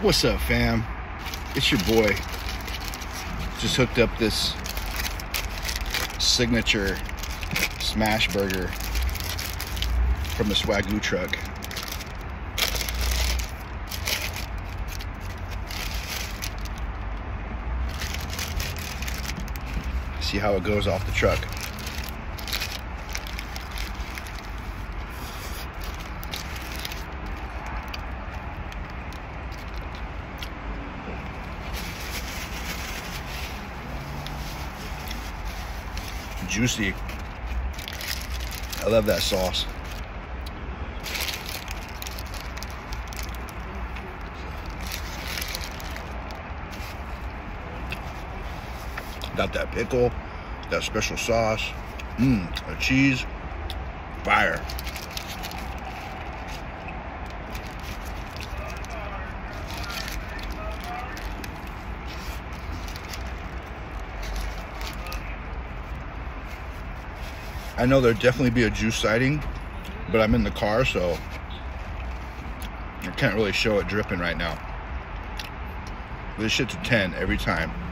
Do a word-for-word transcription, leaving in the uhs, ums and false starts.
What's up, fam? It's your boy. Just hooked up this signature smash burger from the Swagyu truck. See how it goes off the truck. Juicy. I love that sauce. Got that pickle, that special sauce, mmm, a cheese, fire. I know there'll definitely be a juice sighting, but I'm in the car, so I can't really show it dripping right now. This shit's a ten every time.